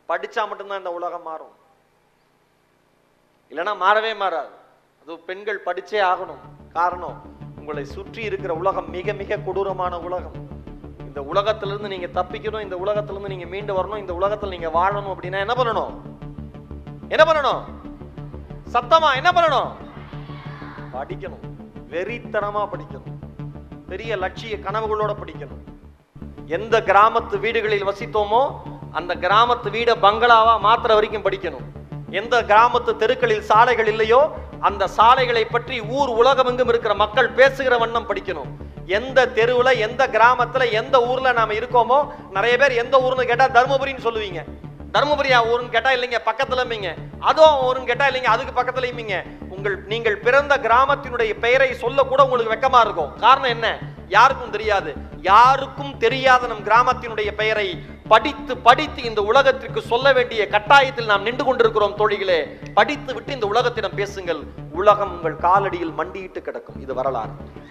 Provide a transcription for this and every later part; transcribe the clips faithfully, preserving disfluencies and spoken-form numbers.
படிச்சா மட்டும்தான் இந்த உலகம் மாறும், இல்லைன்னா மாறவே மாறாது. அது பெண்கள் படிச்சே ஆகணும். காரணம், உங்களை சுற்றி இருக்கிற உலகம் மிக மிக கொடூரமான உலகம். இந்த உலகத்திலிருந்து நீங்க தப்பிக்கணும், இந்த உலகத்திலிருந்து நீங்க மீண்டு வரணும், இந்த உலகத்தில் நீங்க வாழணும் அப்படின்னா என்ன பண்ணணும்? என்ன பண்ணணும்? சத்தமா என்ன பண்ணணும்? படிக்கணும். வெறித்தனமா படிக்கணும். பெரிய லட்சிய கனவுகளோட படிக்கணும். எந்த கிராமத்து வீடுகளில் வசித்தோமோ அந்த கிராமத்து வீட பங்களாவா மாத்திர வரைக்கும் படிக்கணும். எந்த கிராமத்து தெருக்களில் சாலைகள் இல்லையோ அந்த சாலைகளை பற்றி ஊர் உலகமெங்கும் இருக்கிற மக்கள் பேசுகிற வண்ணம் படிக்கணும். எந்த தெருவுல, எந்த கிராமத்துல, எந்த ஊர்ல நாம இருக்கோமோ, நிறைய பேர் எந்த ஊர்னு கேட்டா தர்மபுரின்னு சொல்லுவீங்க. தர்மபுரியா ஊருன்னு கேட்டா இல்லைங்க பக்கத்துலமீங்க. அதுவும் ஊருன்னு கேட்டா இல்லைங்க அதுக்கு பக்கத்துலயுமீங்க. உங்கள் நீங்கள் பிறந்த கிராமத்தினுடைய பெயரை சொல்ல கூட உங்களுக்கு வெக்கமா இருக்கும். காரணம் என்ன? யாருக்கும் தெரியாது. யாருக்கும் தெரியாத நம் கிராமத்தினுடைய பெயரை படித்து படித்து இந்த உலகத்திற்கு சொல்ல வேண்டிய கட்டாயத்தில் நாம் நின்று கொண்டிருக்கிறோம். தோழிகளே, படித்து விட்டு இந்த உலகத்திடம் பேசுங்கள். உலகம் உங்கள் காலடியில் மண்டியிட்டு கிடக்கும். இது வரலாறு.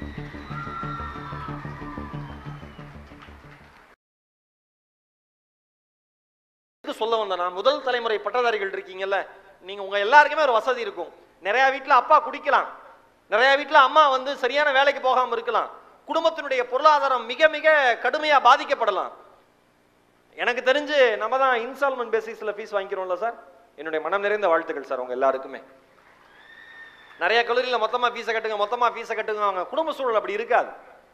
சொல்ல வந்தனா, முதல் தலைமுறை பட்டதாரிகள் இருக்கீங்கல்ல, நீங்க உங்க எல்லாருக்குமே ஒரு வசதி இருக்கும். நிறைய வீட்டுல அப்பா குடிக்கலாம், நிறைய வீட்டுல அம்மா வந்து சரியான வேலைக்கு போகாம இருக்கலாம். குடும்பத்தினுடைய பொருளாதாரம் மிக மிக கடுமையா பாதிக்கப்படலாம். எனக்கு தெரிஞ்சு நம்ம தான் இன்ஸ்டால்மெண்ட் பேசிஸ்ல ஃபீஸ் வாங்கிக்கிறோம்ல சார். என்னுடைய மனம் நிறைந்த வாழ்த்துக்கள் சார் உங்க எல்லாருக்குமே. நிறைய கல்லூரியில மொத்தமா ஃபீஸை கட்டுங்க, மொத்தமா ஃபீஸை கட்டுங்க. குடும்ப சூழல் அப்படி இருக்காது.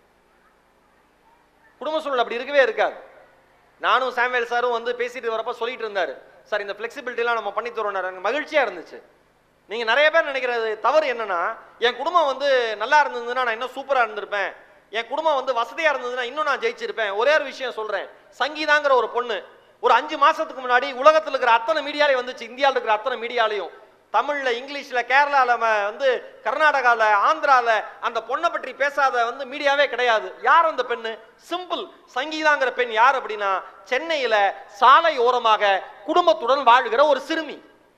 குடும்ப சூழல் அப்படி இருக்கவே இருக்காது. நானும் சாமுவேல் சாரும் வந்து பேசிட்டு வரப்ப சொல்லிட்டு இருந்தாரு, சார் இந்த ஃபிளெக்சிபிலிட்டிலாம் நம்ம பண்ணி தரோம். எனக்கு மகிழ்ச்சியா இருந்துச்சு. நீங்க நிறைய பேர் நினைக்கிறது தவறு என்னன்னா, என் குடும்பம் வந்து நல்லா இருந்ததுன்னா நான் இன்னும் சூப்பரா இருந்திருப்பேன், என் குடும்பம் வந்து வசதியா இருந்ததுன்னா இன்னும் நான் ஜெயிச்சிருப்பேன். ஒரே ஒரு விஷயம் சொல்றேன், சங்கீதாங்கிற ஒரு பொண்ணு ஒரு அஞ்சு மாசத்துக்கு முன்னாடி உலகத்தில் இருக்கிற அத்தனை மீடியாலையும் வந்துச்சு. இந்தியாவில் இருக்கிற அத்தனை மீடியாலையும், தமிழ்ல, இங்கிலீஷ்ல, கேரளால வந்து, கர்நாடகால, ஆந்திரால அந்த பொண்ணை பற்றி பேசாத வந்து மீடியாவே கிடையாது. யார் அந்த பெண்ணு? சிம்பிள், சங்கீதாங்கிற பெண். யார் அப்படின்னா, சென்னையில சாலை ஓரமாக குடும்பத்துடன் வாழ்கிற ஒரு சிறுமி.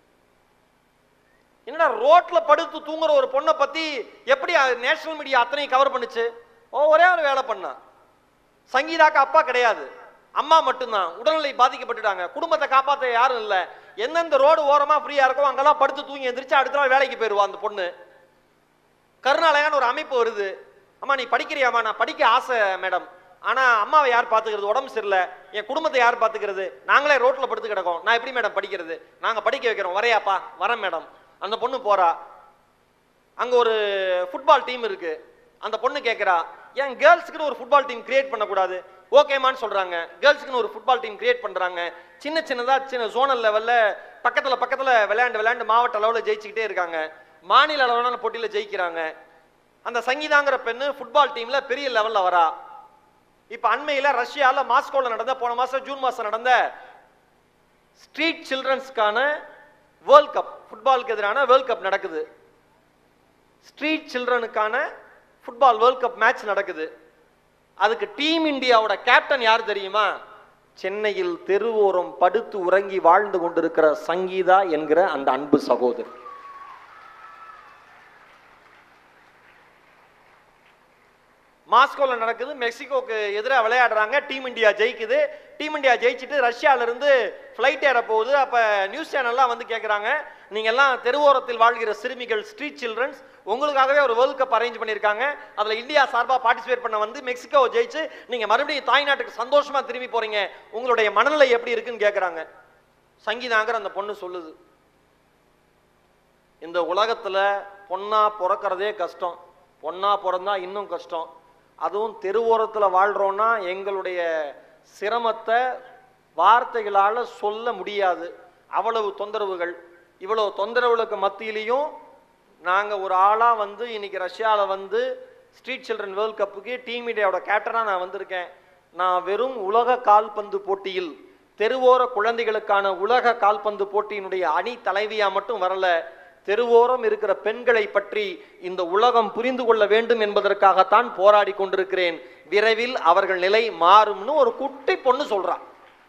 என்னடா ரோட்ல படுத்து தூங்குற ஒரு பொண்ணை பத்தி எப்படி நேஷனல் மீடியா அத்தனை கவர் பண்ணுச்சு? ஓ, ஒரே ஒரு வேலை பண்ணா. சங்கீதாக்கு அப்பா கிடையாது, அம்மா மட்டும்தான். உடல்நிலை பாதிக்கப்பட்டுட்டாங்க, குடும்பத்தை காப்பாற்ற யாரும் இல்லை. எந்தெந்த ரோடு ஓரமா ஃப்ரீயா இருக்கும் அங்கெல்லாம் படுத்து தூங்கி எந்திரிச்சு அடுத்த நாள் வேலைக்கு போயிருவா அந்த பொண்ணு. கருணாலயான்னு ஒரு அமைப்பு வருது, அம்மா நீ படிக்கிறியாமா? நான் படிக்க ஆசை மேடம், ஆனா அம்மாவை யார் பாத்துக்கிறது? உடம்பு சரியில்லை, என் குடும்பத்தை யார் பாத்துக்கிறது? நாங்களே ரோட்ல படுத்து கிடக்கோம், நான் எப்படி மேடம் படிக்கிறது? நாங்க படிக்க வைக்கிறோம், வரையாப்பா? வரேன் மேடம். அந்த பொண்ணு போறா. அங்க ஒரு ஃபுட்பால் டீம் இருக்கு. அந்த பொண்ணு கேட்கிறா, ஏன் கேர்ள்ஸுக்குன்னு ஒரு ஃபுட்பால் டீம் கிரியேட் பண்ணக்கூடாது? ஓகேமான்னு சொல்றாங்க. கேர்ள்ஸுக்குன்னு ஒரு ஃபுட்பால் டீம் கிரியேட் பண்றாங்க. சின்ன சின்னதா சின்ன ஜோனல் லெவல்ல பக்கத்துல பக்கத்துல விளையாண்டு விளையாண்டு மாவட்ட அளவில் ஜெயிச்சுக்கிட்டே இருக்காங்க. மாநில அளவிலான போட்டியில ஜெயிக்கிறாங்க. அந்த சங்கீதாங்கிற பெண்ணு ஃபுட்பால் டீம்ல பெரிய லெவல்ல வரா. இப்ப அண்மையில ரஷ்யால மாஸ்கோல நடந்த, போன மாசம் ஜூன் மாசம் நடந்த ஸ்ட்ரீட் சில்ட்ரன்ஸ்க்கான வேர்ல்ட் கப், ஃபுட்பாலுக்கு எதிரான வேர்ல்ட் கப் நடக்குது. ஸ்ட்ரீட் சில்ட்ரனுக்கான ஃபுட்பால் வேர்ல்ட் கப் மேட்ச் நடக்குது. அதுக்கு டீம் இந்தியாவோட கேப்டன் யார் தெரியுமா? சென்னையில் தெருவோரம் படுத்து உறங்கி வாழ்ந்து கொண்டிருக்கிற சங்கீதா என்கிற அந்த அன்பு சகோதரி. மாஸ்கோல நடக்குது, மெக்சிகோக்கு எதிராக விளையாடுறாங்க. டீம் இந்தியா ஜெயிக்குது. டீம் இந்தியா ஜெயிச்சுட்டு ரஷ்யால இருந்து ஃபிளைட் ஏற போகுது. அப்ப நியூஸ் சேனல்லாம் வந்து கேட்கறாங்க, நீங்க எல்லாம் தெருவோரத்தில் வாழ்கிற சிறுமிகள், ஸ்ட்ரீட் சில்ட்ரன்ஸ், உங்களுக்காகவே ஒரு வேர்ல்ட் கப் அரேஞ்ச் பண்ணியிருக்காங்க. அதுல இந்தியா சார்பா பார்ட்டிசிபேட் பண்ண வந்து மெக்சிகோ ஜெயிச்சு நீங்க மறுபடியும் தாய்நாட்டுக்கு சந்தோஷமா திரும்பி போறீங்க, உங்களுடைய மனநிலை எப்படி இருக்குன்னு கேட்கறாங்க. சங்கீதாங்கிற அந்த பொண்ணு சொல்லுது, இந்த உலகத்துல பொண்ணா பிறக்கிறதே கஷ்டம், பொண்ணா பிறந்தா இன்னும் கஷ்டம். அதுவும் தெருவோரத்துல வாழ்றோம்னா எங்களுடைய சிரமத்தை வார்த்தைகளால சொல்ல முடியாது. அவ்வளவு தொந்தரவுகள். இவ்வளவு தொந்தரவுகளுக்கு மத்தியிலையும் நாங்க ஒரு ஆளா வந்து இன்னைக்கு ரஷ்யால வந்து ஸ்ட்ரீட் சில்ட்ரன் வேர்ல்ட் கப்புக்கு டீம் இந்தியாவோட கேப்டனா நான் வந்திருக்கேன். நான் வெறும் உலக கால்பந்து போட்டியில் தெருவோர குழந்தைகளுக்கான உலக கால்பந்து போட்டியினுடைய அணி தலைவியா மட்டும் வரல, தெருவோரம் இருக்கிற பெண்களை பற்றி இந்த உலகம் புரிந்து கொள்ள வேண்டும் என்பதற்காகத்தான் போராடி கொண்டிருக்கிறேன். விரைவில் அவர்கள் நிலை மாறும்னு ஒரு குட்டி பொண்ணு சொல்றான்.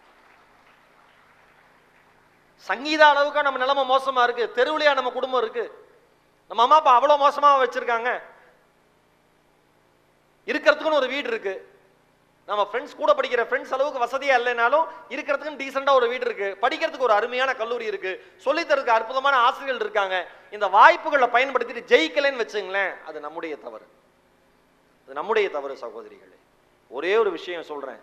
சங்கீதா அளவுக்கு நம்ம நிலைமை மோசமா இருக்கு? தெருவுலையா நம்ம குடும்பம் இருக்கு? நம்ம அம்மா அப்பா அவ்வளவு மோசமா வச்சிருக்காங்க? இருக்கிறதுக்குன்னு ஒரு வீடு இருக்கு, நம்ம ஃப்ரெண்ட்ஸ் கூட படிக்கிற ஃப்ரெண்ட்ஸ் அளவுக்கு வசதியா இல்லைனாலும் இருக்கிறதுக்கு டீசெண்டா ஒரு வீடு இருக்கு, படிக்கிறதுக்கு ஒரு அருமையான கல்லூரி இருக்கு, சொல்லித்தரதுக்கு அற்புதமான ஆசிரியர்கள் இருக்காங்க. இந்த வாய்ப்புகளை பயன்படுத்திட்டு ஜெயிக்கலன்னு வச்சுங்களேன், அது நம்முடைய தவறு, அது நம்முடைய தவறு சகோதரிகளே. ஒரே ஒரு விஷயம் சொல்றேன்,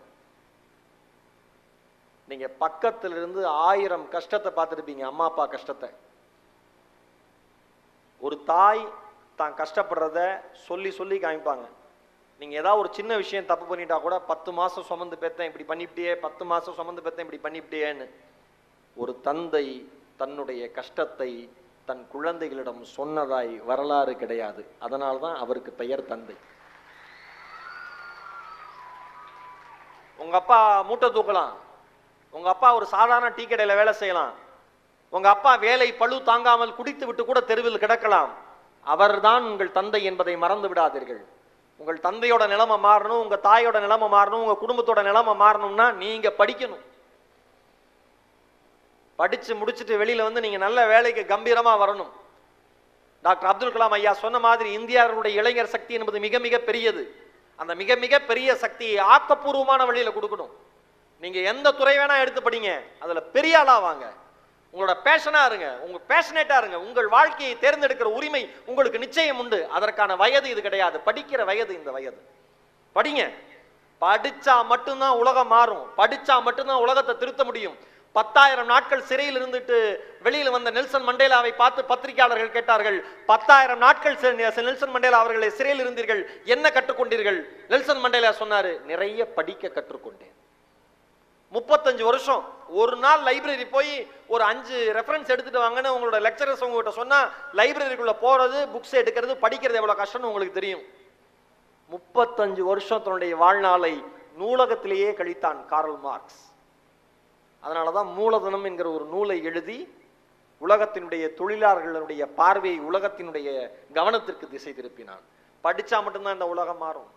நீங்க பக்கத்துல இருந்து ஆயிரம் கஷ்டத்தை பார்த்துருப்பீங்க, அம்மா அப்பா கஷ்டத்தை. ஒரு தாய் தான் கஷ்டப்படுறத சொல்லி சொல்லி காமிப்பாங்க. நீங்க ஏதாவது ஒரு சின்ன விஷயம் தப்பு பண்ணிட்டா கூட பத்து மாசம் சுமந்து பெத்தேன் இப்படி பண்ணிவிட்டியே, பத்து மாசம் சுமந்து பெத்தேன் இப்படி பண்ணிவிட்டியேன்னு. ஒரு தந்தை தன்னுடைய கஷ்டத்தை தன் குழந்தைகளிடம் சொன்னதாய் வரலாறு கிடையாது. அதனால்தான் அவருக்கு பெயர் தந்தை. உங்க அப்பா மூட்டை தூக்கலாம், உங்க அப்பா ஒரு சாதாரண டீ கடையில வேலை செய்யலாம், உங்க அப்பா வேலை பழு தாங்காமல் குடித்து விட்டு கூட தெருவில் கிடக்கலாம். அவர்தான் உங்கள் தந்தை என்பதை மறந்து விடாதீர்கள். உங்கள் தந்தையோட நிலைமை மாறணும், உங்க தாயோட நிலைமை மாறணும், உங்க குடும்பத்தோட நிலைமை மாறணும்னா நீங்க படிக்கணும். படிச்சு முடிச்சுட்டு வெளியில வந்து நீங்க நல்ல வேலைக்கு கம்பீரமா வரணும். டாக்டர் அப்துல் கலாம் ஐயா சொன்ன மாதிரி இந்தியாவுடைய இளைஞர் சக்தி என்பது மிக மிக பெரியது. அந்த மிக மிக பெரிய சக்தியை ஆக்கப்பூர்வமான வழியில கொடுக்கணும். நீங்க எந்த துறை வேணா எடுத்து படிங்க, அதுல பெரிய ஆளா வாங்க, உங்களோட பேஷனா இருங்க, உங்க பேஷனேட்டா இருங்க. உங்கள் வாழ்க்கையை தேர்ந்தெடுக்கிற உரிமை உங்களுக்கு நிச்சயம் உண்டு. அதற்கான வயது இது கிடையாது, படிக்கிற வயது இந்த வயது. படிங்க, படிச்சா மட்டும்தான் உலகம் மாறும், படிச்சா மட்டும்தான் உலகத்தை திருத்த முடியும். பத்தாயிரம் நாட்கள் சிறையில் இருந்துட்டு வெளியில் வந்த நெல்சன் மண்டேலாவை பார்த்து பத்திரிகையாளர்கள் கேட்டார்கள், பத்தாயிரம் நாட்கள் நெல்சன் மண்டேலா அவர்களை சிறையில் இருந்தீர்கள், என்ன கற்றுக்கொண்டீர்கள்? நெல்சன் மண்டேலா சொன்னாரு, நிறைய படிக்க கற்றுக்கொண்டேன். முப்பத்தஞ்சு வருஷம் ஒரு நாள் லைப்ரரி போய் ஒரு அஞ்சு ரெஃபரன்ஸ் எடுத்துட்டு வாங்கன்னு உங்களோட லெக்சரர்ஸ் உங்ககிட்ட சொன்னா லைப்ரரிக்குள்ள போறது, புக்ஸ் எடுக்கிறது, படிக்கிறது எவ்வளவு கஷ்டம்னு உங்களுக்கு தெரியும். முப்பத்தஞ்சு வருஷத்தினுடைய வாழ்நாளை நூலகத்திலேயே கழித்தான் கார்ல் மார்க்ஸ். அதனாலதான் மூலதனம் என்கிற ஒரு நூலை எழுதி உலகத்தினுடைய தொழிலாளர்களுடைய பார்வையை உலகத்தினுடைய கவனத்திற்கு திசை திருப்பினான். படிச்சா மட்டும்தான் இந்த உலகம் மாறும்,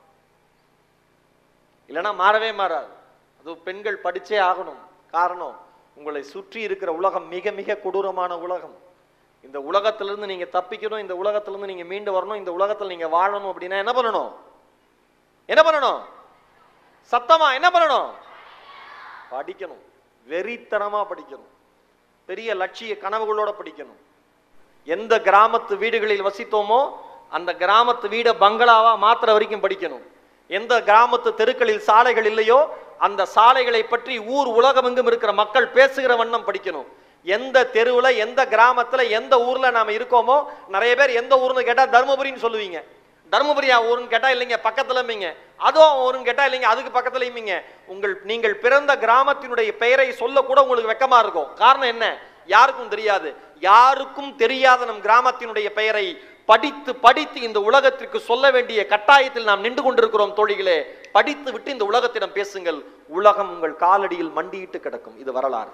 இல்லைன்னா மாறவே மாறாது. அது பெண்கள் படிச்சே ஆகணும். காரணம், உங்களை சுற்றி இருக்கிற உலகம் மிக மிக கொடூரமான உலகம். இந்த உலகத்திலிருந்து நீங்க தப்பிக்கணும், இந்த உலகத்திலிருந்து நீங்க மீண்டு வரணும், இந்த உலகத்தில் நீங்க வாழணும் அப்படின்னா என்ன பண்ணணும்? என்ன பண்ணணும்? சத்தமா என்ன பண்ணணும்? படிக்கணும், வெறித்தனமா படிக்கணும், பெரிய லட்சிய கனவுகளோட படிக்கணும். எந்த கிராமத்து வீடுகளில் வசித்தோமோ அந்த கிராமத்து வீட பங்களாவா மாத்திர வரைக்கும் படிக்கணும். எந்த கிராமத்து தெருக்களில் சாலைகள் இல்லையோ அந்த சாலைகளை பற்றி ஊர் உலகமெங்கும் இருக்கிற மக்கள் பேசுகிற வண்ணம் படிக்கணும். எந்த தெருவுல, எந்த கிராமத்துல, எந்த ஊர்ல நாம இருக்கோமோ, நிறைய பேர் எந்த ஊர்னு கேட்டா தர்மபுரின்னு சொல்லுவீங்க. தர்மபுரியா ஊருன்னு கேட்டா இல்லைங்க பக்கத்துலமீங்க, அதுவும் ஊருன்னு கேட்டா இல்லைங்க அதுக்கு பக்கத்துலயுமீங்க. உங்கள் நீங்கள் பிறந்த கிராமத்தினுடைய பெயரை சொல்ல கூட உங்களுக்கு வெக்கமா இருக்கும். காரணம் என்ன? யாருக்கும் தெரியாது. யாருக்கும் தெரியாத நம் கிராமத்தினுடைய பெயரை படித்து படித்து இந்த உலகத்திற்கு சொல்ல வேண்டிய கட்டாயத்தில் நாம் நின்று கொண்டிருக்கிறோம். தோழிகளே, படித்து விட்டு இந்த உலகத்திடம் பேசுங்கள். உலகம் உங்கள் காலடியில் மண்டியிட்டு கிடக்கும். இது வரலாறு.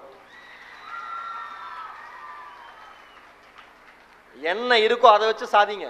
என்ன இருக்கோ அதை வச்சு சாதிங்க.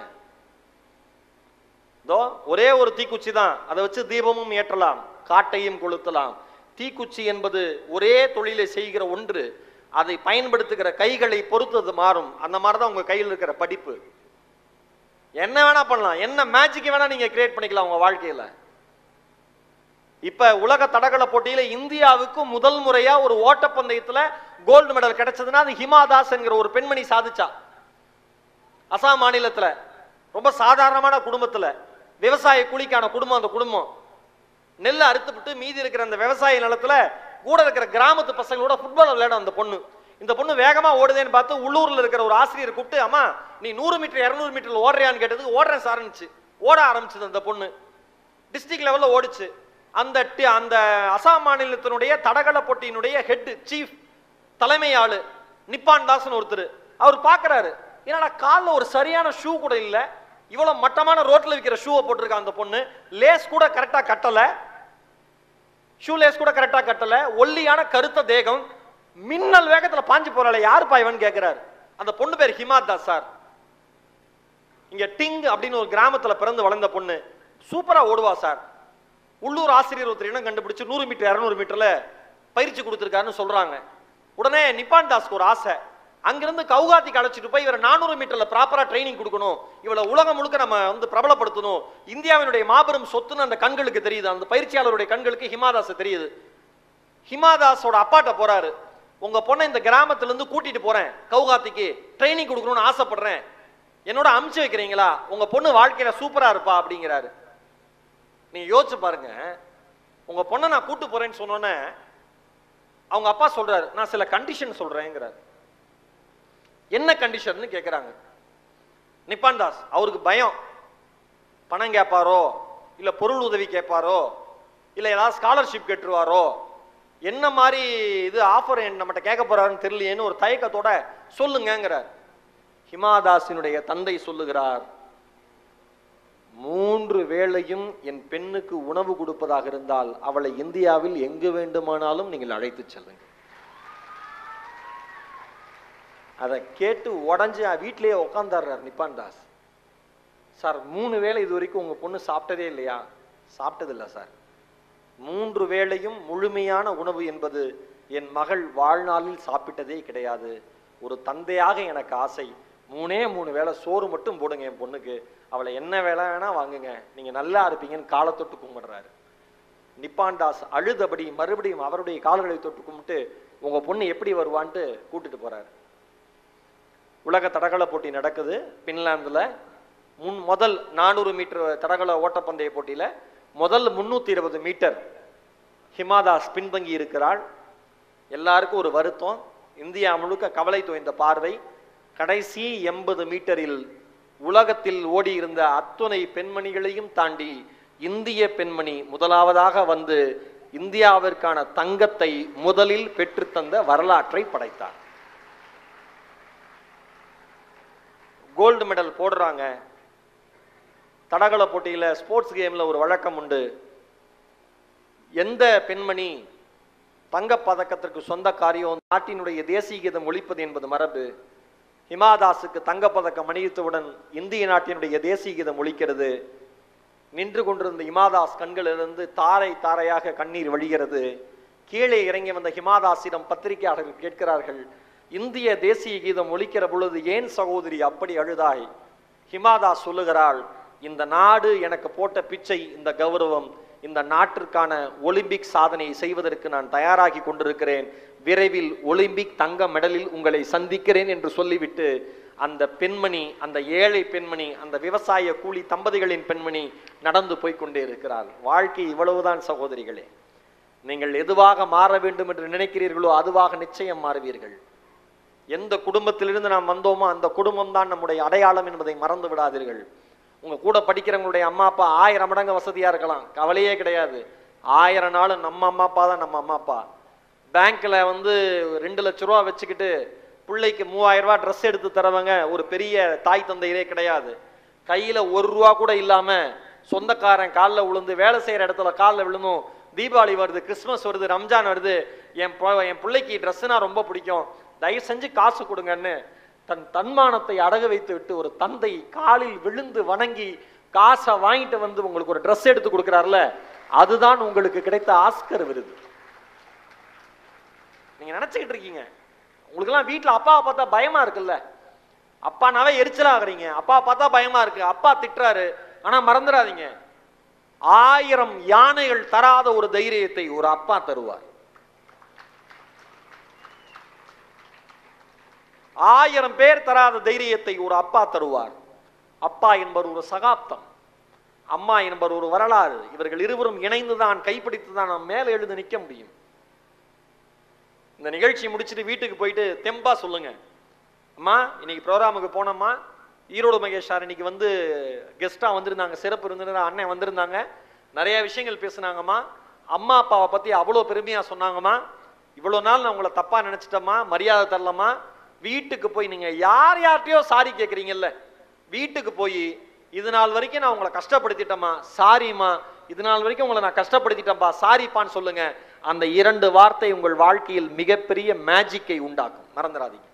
ஒரே ஒரு தீக்குச்சி தான், அதை வச்சு தீபமும் ஏற்றலாம், காட்டையும் கொளுத்தலாம். தீக்குச்சி என்பது ஒரே தொழிலை செய்கிற ஒன்று, அதை பயன்படுத்துகிற கைகளை பொறுத்தது மாறும். அந்த மாதிரிதான் உங்க கையில் இருக்கிற படிப்பு. என்ன வேணா பண்ணலாம், என்ன மேஜிக் வேணா நீங்க கிரியேட் பண்ணிக்கலாம் உங்க வாழ்க்கையில. இப்ப உலக தடகள போட்டியில இந்தியாவுக்கு முதல் முறையா ஒரு ஓட்டப்பந்தயத்துல கோல்டு மெடல் கிடைச்சதுன்னா அது ஹிமா தாஸ் என்கிற ஒரு பெண்மணி சாதிச்சா. அசாம் மாநிலத்துல ரொம்ப சாதாரணமான குடும்பத்துல, விவசாய கூலிக்கான குடும்பம். அந்த குடும்பம் நெல்லை அறுத்துவிட்டு மீதி இருக்கிற அந்த விவசாய நிலத்துல கூட இருக்கிற கிராமத்து பசங்களோட ஃபுட்பால் விளையாட அந்த பொண்ணு. இந்த பொண்ணு வேகமா ஓடுதேன்னு பார்த்து உள்ளூர்ல இருக்கிற ஒரு ஆசிரியர் கூப்பிட்டு, அம்மா நீ நூறு மீட்டர் இருநூறு மீட்டர்ல ஓடுறியான்னு கேட்டதுக்கு ஓடுறேன் சார்னுச்சு. ஓட ஆரம்பிச்சது அந்த பொண்ணு, டிஸ்ட்ரிக்ட் லெவல்ல ஓடிச்சு. அந்த அந்த அசாம் மாநிலத்தினுடைய தடகள போட்டியினுடைய ஹெட் சீஃப் தலைமை ஆளு நிப்பான் தாஸ்னு ஒருத்தர், அவர் பாக்குறாரு, ஏன்னா காலில் ஒரு சரியான ஷூ கூட இல்ல, இவ்வளவு மட்டமான ரோட்ல விற்கிற ஷூவை போட்டிருக்க அந்த பொண்ணு, லேஸ் கூட கரெக்டா கட்டல, ஷூ லேஸ் கூட கரெக்டா கட்டல, ஒல்லியான கருத்த தேகம், மின்னல் வேகத்துல பாஞ்சு போறாளே யாரு பாய்வன் கேட்கிறாரு. அந்த பொண்ணு பேர் ஹிமா தாஸ் சார். இங்க டிங் அப்படின்னு ஒரு கிராமத்துல பிறந்து வளர்ந்த பொண்ணு, சூப்பரா ஓடுவா சார். உள்ளூர் ஆசிரியர் ஒருத்தர் இனம் கண்டுபிடிச்சு நூறு மீட்டர் இருநூறு மீட்டர்ல பயிற்சி கொடுத்திருக்காருன்னு சொல்றாங்க. உடனே நிப்பான் தாஸ்க்கு ஒரு ஆசை, அங்கிருந்து கவுகாத்திக்கு அழைச்சிட்டு போய் இவர் நானூறு மீட்டர்ல ப்ராப்பரா ட்ரைனிங் கொடுக்கணும், இவ்வளவு உலகம் முழுக்க நம்ம வந்து பிரபலப்படுத்தணும், இந்தியாவினுடைய மாபெரும் சொத்துன்னு அந்த கண்களுக்கு தெரியுது, அந்த பயிற்சியாளருடைய கண்களுக்கு ஹிமாதாஸ் தெரியுது. ஹிமாதாஸோட அப்பாட்ட போறாரு, உங்க பொண்ணை இந்த கிராமத்துல இருந்து கூட்டிட்டு போறேன், கவுகாத்திக்கு ட்ரைனிங் கொடுக்கணும்னு ஆசைப்படுறேன், என்னோட அமுச்சு வைக்கிறீங்களா, உங்க பொண்ணு வாழ்க்கையில சூப்பரா இருப்பா அப்படிங்கிறாரு. நீங்க யோசிச்சு பாருங்க, உங்க பொண்ணை நான் கூட்டு போறேன்னு சொன்னோன்னே அவங்க அப்பா சொல்றாரு, நான் சில கண்டிஷன் சொல்றேங்கிறாரு. என்ன கண்டிஷன் கேட்கிறாங்க. நிப்பான் தாஸ் அவருக்கு பயம், பணம் கேட்பாரோ இல்ல பொருள் உதவி கேட்பாரோ இல்ல ஏதாவது ஸ்காலர்ஷிப் கேட்டுருவாரோ, என்ன மாதிரி இது ஆஃபர் நம்மகிட்ட கேட்க போறாருன்னு தெரியலையேன்னு ஒரு தயக்கத்தோட சொல்லுங்கிறார். ஹிமாதாஸினுடைய தந்தை சொல்லுகிறார், மூன்று வேளையும் என் பெண்ணுக்கு உணவு கொடுப்பதாக இருந்தால் அவளை இந்தியாவில் எங்கு வேண்டுமானாலும் நீங்கள் அழைத்து செல்லுங்கள். அதை கேட்டு உடஞ்சு வீட்டிலேயே உட்கார்ந்தார் நிப்பான் தாஸ். சார் மூணு வேளை இது வரைக்கும் உங்க பொண்ணு சாப்பிட்டதே இல்லையா? சாப்பிட்டது இல்லை சார். மூன்று வேளையும் முழுமையான உணவு என்பது என் மகள் வாழ்நாளில் சாப்பிட்டதே கிடையாது. ஒரு தந்தையாக எனக்கு ஆசை, மூணே மூணு வேளை சோறு மட்டும் போடுங்க என் பொண்ணுக்கு, அவளை என்ன வேலை வேணா வாங்குங்க, நீங்க நல்லா இருப்பீங்கன்னு காலை தொட்டு கும்பிடுறாரு. நிப்பான் தாஸ் அழுதபடி மறுபடியும் அவருடைய கால்களை தொட்டு கும்பிட்டு உங்க பொண்ணு எப்படி வருவான்ட்டு கூட்டிட்டு போறாரு. உலக தடகள போட்டி நடக்குது பின்லாந்துல. முன் முதல் நானூறு மீட்டர் தடகள ஓட்டப்பந்தய போட்டியில முதல் முன்னூத்தி இருபது மீட்டர் ஹிமாதாஸ் பின்தங்கி இருக்கிறாள். எல்லாருக்கும் ஒரு வருத்தம், இந்தியா முழுக்க கவலை தோய்ந்த பார்வை. கடைசி எண்பது மீட்டரில் உலகத்தில் ஓடி இருந்த அத்துணை பெண்மணிகளையும் தாண்டி இந்திய பெண்மணி முதலாவதாக வந்து இந்தியாவிற்கான தங்கத்தை முதலில் பெற்றுத்தந்த வரலாற்றை படைத்தார். கோல்டு மெடல் போடுறாங்க. தடகள போட்டியில ஸ்போர்ட்ஸ் கேம்ல ஒரு வழக்கம் உண்டு, எந்த பெண்மணி தங்க பதக்கத்திற்கு சொந்தக்காரியோ நாட்டினுடைய தேசிய கீதம் ஒலிப்பது என்பது மரபு. ஹிமாதாஸுக்கு தங்கப்பதக்கம் அணிவித்தவுடன் இந்திய நாட்டினுடைய தேசிய கீதம் ஒலிக்கிறது. நின்று கொண்டிருந்த ஹிமாதாஸ் கண்களிலிருந்து தாரை தாரையாக கண்ணீர் வழிகிறது. கீழே இறங்கி வந்த ஹிமாதாஸிடம் பத்திரிகையாளர்கள் கேட்கிறார்கள், இந்திய தேசிய கீதம் ஒலிக்கிற பொழுது ஏன் சகோதரி அப்படி அழுதாய்? ஹிமாதாஸ் சொல்லுகிறாள், இந்த நாடு எனக்கு போட்ட பிச்சை, இந்த கௌரவம், இந்த நாட்டிற்கான ஒலிம்பிக் சாதனையை செய்வதற்கு நான் தயாராகி கொண்டிருக்கிறேன், விரைவில் ஒலிம்பிக் தங்க மெடலில் உங்களை சந்திக்கிறேன் என்று சொல்லிவிட்டு அந்த பெண்மணி, அந்த ஏழை பெண்மணி, அந்த விவசாய கூலி தம்பதிகளின் பெண்மணி நடந்து போய்கொண்டே இருக்கிறாள். வாழ்க்கை இவ்வளவுதான் சகோதரிகளே. நீங்கள் எதுவாக மாற வேண்டும் என்று நினைக்கிறீர்களோ அதுவாக நிச்சயம் மாறுவீர்கள். எந்த குடும்பத்திலிருந்து நாம் வந்தோமோ அந்த குடும்பம் தான் நம்முடைய அடையாளம் என்பதை மறந்து விடாதீர்கள். உங்க கூட படிக்கிறவங்களுடைய அம்மா அப்பா ஆயிரம் மடங்கு வசதியா இருக்கலாம், கவலையே கிடையாது. ஆயிரம் நாள் நம்ம அம்மா அப்பா தான் நம்ம அம்மா அப்பா. பேங்க்ல வந்து ரெண்டு லட்ச ரூபா வச்சுக்கிட்டு பிள்ளைக்கு மூவாயிரம் ரூபாய் ட்ரெஸ் எடுத்து தரவங்க ஒரு பெரிய தாய் தந்தையரே கிடையாது. கையில ஒரு ரூபா கூட இல்லாம சொந்தக்காரன் காலில் விழுந்து வேலை செய்யற இடத்துல காலில் விழுந்தும், தீபாவளி வருது, கிறிஸ்துமஸ் வருது, ரம்ஜான் வருது, என் என் பிள்ளைக்கு ட்ரெஸ்னா ரொம்ப பிடிக்கும், தயவு செஞ்சு காசு கொடுங்கன்னு தன் தன்மானத்தை அடகு வைத்து விட்டு ஒரு தந்தை காலில் விழுந்து வணங்கி காசை வாங்கிட்டு வந்து உங்களுக்கு ஒரு ட்ரெஸ் எடுத்து கொடுக்கிறார்ல, அதுதான் உங்களுக்கு கிடைத்த ஆஸ்கர் விருது. நீங்க நினைச்சுக்கிட்டு இருக்கீங்க உங்களுக்கு எல்லாம் வீட்டுல அப்பாவை பார்த்தா பயமா இருக்குல்ல, அப்பானாவே எரிச்சலா ஆகுறீங்க, அப்பா பார்த்தா பயமா இருக்கு, அப்பா திட்டுறாரு. ஆனா மறந்துடாதீங்க, ஆயிரம் யானைகள் தராத ஒரு தைரியத்தை ஒரு அப்பா தருவார். ஆயிரம் பேர் தராத தைரியத்தை ஒரு அப்பா தருவார். அப்பா என்பவர் ஒரு சகாப்தம், அம்மா என்பவர் ஒரு வரலாறு. இவர்கள் இருவரும் இணைந்துதான் கைப்பிடித்துதான் நாம் மேலே எழுந்து நிற்க முடியும். இந்த நிகழ்ச்சி முடிச்சுட்டு வீட்டுக்கு போயிட்டு தெம்பா சொல்லுங்க, அம்மா இன்னைக்கு ப்ரோக்ராமுக்கு போனோம்மா, ஈரோடு மகேஷ் சார் இன்னைக்கு வந்து கெஸ்டா வந்திருந்தாங்க, சிறப்பு விருந்தினர் அண்ணன் வந்திருந்தாங்க, நிறைய விஷயங்கள் பேசினாங்கம்மா, அம்மா அப்பாவை பத்தி அவ்வளோ பெருமையா சொன்னாங்கம்மா, இவ்வளவு நாள் நான் உங்களை தப்பா நினைச்சிட்டம்மா, மரியாதை தரலம்மா. வீட்டுக்கு போய் நீங்க யார் யார்கிட்டயோ சாரி கேட்குறீங்கல்ல, வீட்டுக்கு போய் இது நாள் வரைக்கும் நான் உங்களை கஷ்டப்படுத்திட்டேம்மா, சாரிம்மா, இது நாள் வரைக்கும் உங்களை நான் கஷ்டப்படுத்திட்டேன்பா, சாரிப்பான்னு சொல்லுங்க. அந்த இரண்டு வார்த்தை உங்கள் வாழ்க்கையில் மிகப்பெரிய மேஜிக்கை உண்டாக்கும், மறந்துடாதீங்க.